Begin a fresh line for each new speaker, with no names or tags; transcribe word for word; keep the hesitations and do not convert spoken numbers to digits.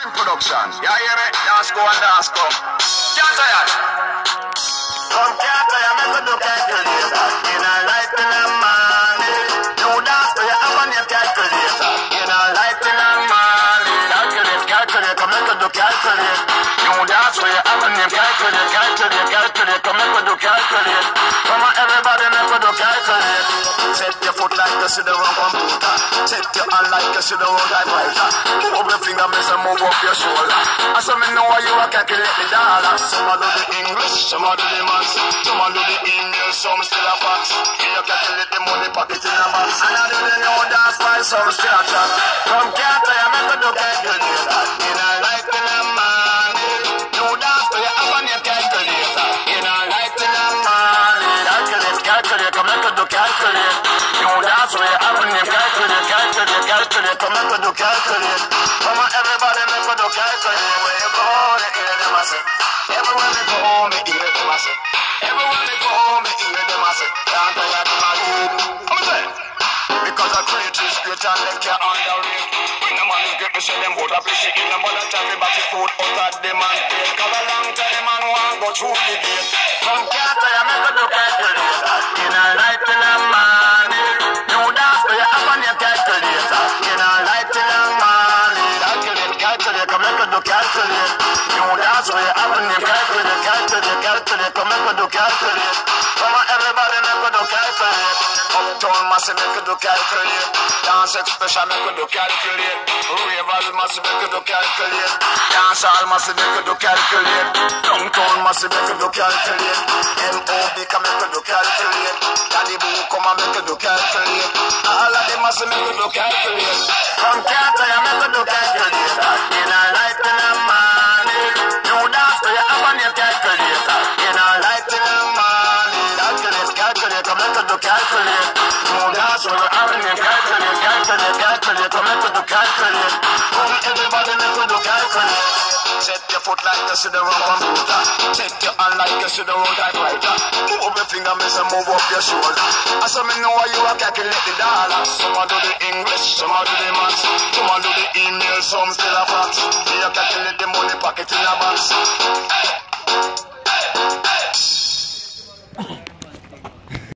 Production. Yeah, hear me? Dance go and dance go. Can't tire. Come can't tire, make a do calculator. In a light in a money. You dance to your own your calculator. In a light in a money. Calculate, calculate, come make a do calculate. You dance to your own your calculate, calculate, calculate, come make a do calculate. Come on, everybody make a do calculate. Set your foot like you sit around computer. Set your hand like you sit around typewriter. Move your finger, miss and move up your shoulder. I saw me know why you are calculate the dollar. Some do the English, some do the maths, some do the email, some still a fax. You calculate the money pocket in a box. And I do the new dance while some still a chat. From can't I make a do calculator. In a light in a money. You dance to your own your calculator. In a light in a money. Calculate, calculate, come make a do calculate. You dance to your own your calculate, calculate, calculate, come make a do calculate. Come on, everybody make a do calculate. Where you go, they hear them I say. Everywhere they go, me hear them I say. Everywhere they go, me hear them I say. Can't tell you my head. I'm saying, because I create this great and they can't underrate. When the man is great, me say them both appreciate it. But I tell me about the food out of them and take. Cause a long time man want go through the gate. From can't tell you make a do calculator. In a light in a money. You dance to your own your calculator. In a light in a money. Calculate, calculate, come make a do calculate. You dance to your own your calculate, calculate, calculate, come make a do calculate. Come on, everybody make a do calculate. Uptown must make a do calculate. Dance expression make a do calculate. Ravers must make a do calculate. Dance all must make a do calculate. Downtown must make a do calculate. M O B can make a do calculate. Daddy Boo come and make a do calculate. All of them must make a do calculate. From can't I make a do calculate. In a light in a money. You dance to your own your calculator. In a light in a money. Calculate, calculate, come make a do calculate. You dance to your own your calculate, calculate, calculate, come make a do calculate. Come everybody make a do calculate. Set your foot like you sit around computer. Set your hand like you sit around typewriter. Move your finger, miss and move up your shoulder. I saw me know why you are calculate the dollar. Some do the English, some do the maths, some do the email, some still a fax. You calculate the money pocket in a box.